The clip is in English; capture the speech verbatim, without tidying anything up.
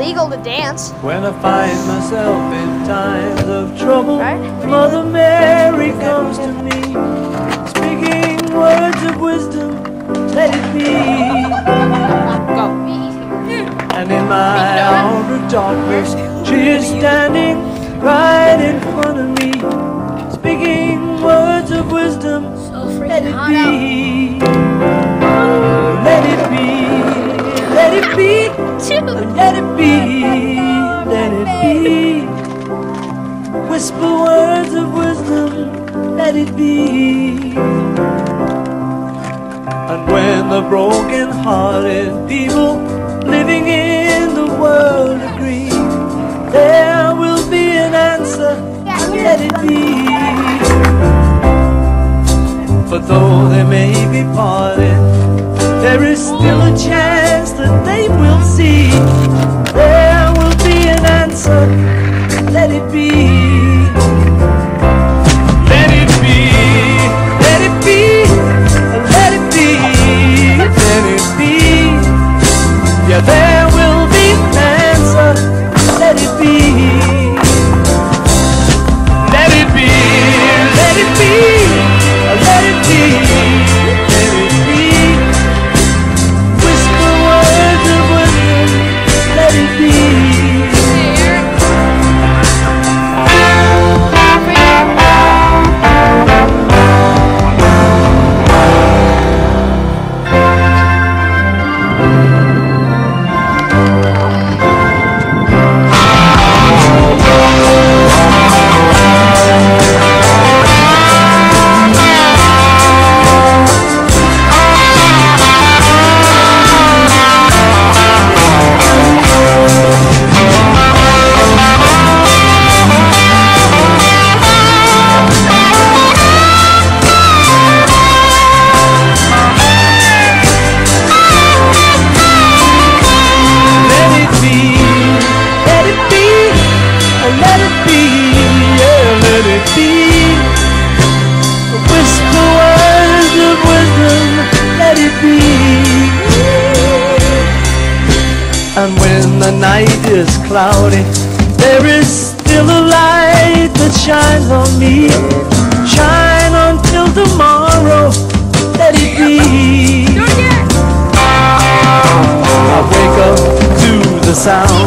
illegal to dance. When I find myself in times of trouble, Right? Mother Mary comes to me, speaking words of wisdom, let it be. Go. And in my hour of darkness, she is standing right in front of me, speaking words of wisdom, let it be. Let it be, let it be, let it be, let it be. Whisper words of wisdom, let it be. And when the broken-hearted people living in the world agree, there will be an answer, let it be. But though they may be parted, there is still a chance that they will see. There will be an answer, let it be. Let it be, let it be, let it be, let it be. Yeah, there will be an answer, let it be. Let it be, let it be, let it be, let it be. Whisper words of wisdom, let it be. And when the night is cloudy, there is still a light that shines on me. Shine until tomorrow, let it be. I wake up to the sound